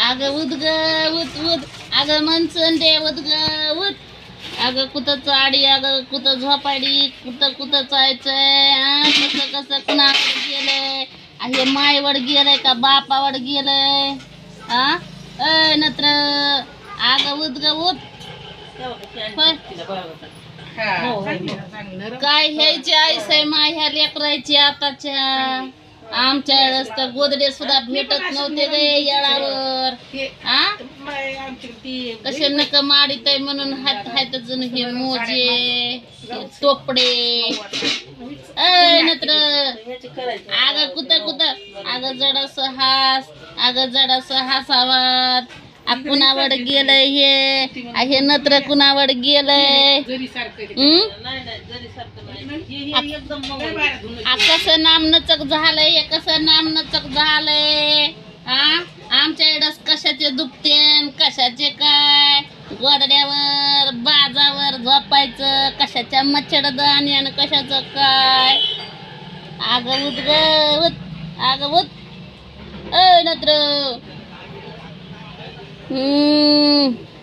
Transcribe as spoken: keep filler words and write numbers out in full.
अगं उद ग उद उद अगं मनसंडे उद ग उद अगं कुठं चाडी अगं कुठं झोपाडी कुठं कुठं जायचंय आ कसं कसं कुणाकडे गेलंय हे मायवड गेलंय का बापावड गेलंय हा अय नत्र अगं उद ग उद काय ह्याची आईस आहे ह्या लेकरायची आताच्या आमच्या वेळेस तर गोदडे सुद्धा भेटत नव्हते रे येळावर हा कसे नक माडित आहे म्हणून हात हात अजून हे मोजे टोपडे अय नत्र अगं कुठं कुठं अगं जडस हास अगं जडस हासावात कुणावड गेलंय हे हे नत्र कुणावड गेलंय कसं नाम नचक झालंय कसं नाम नचक झालंय हा आमच्या एडस कशाचे दुपतेन कशाचे काय गोदड्यावर बाजावर झोपायचं कशाच्या मच्छरदाणी आणि कशाचं काय अगं उद ग उद अगं उद अय नत्र हम्म